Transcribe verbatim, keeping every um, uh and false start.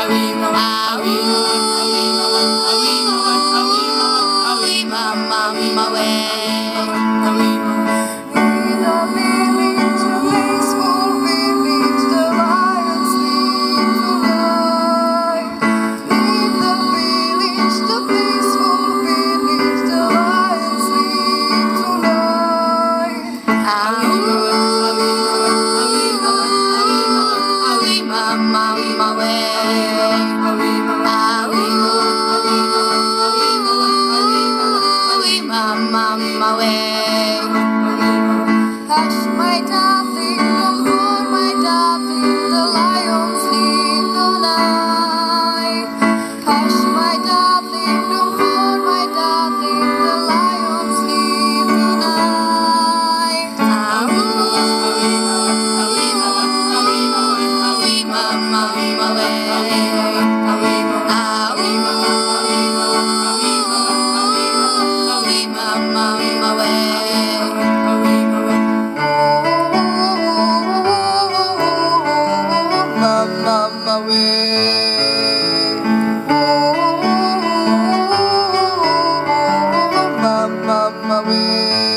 Mama way. Hush, my darling, don't roar, my darling, the lions sleep tonight. Hush, my darling, don't roar, my darling, the lions sleep tonight. Mama way. Mama way. Mama way. Mama way.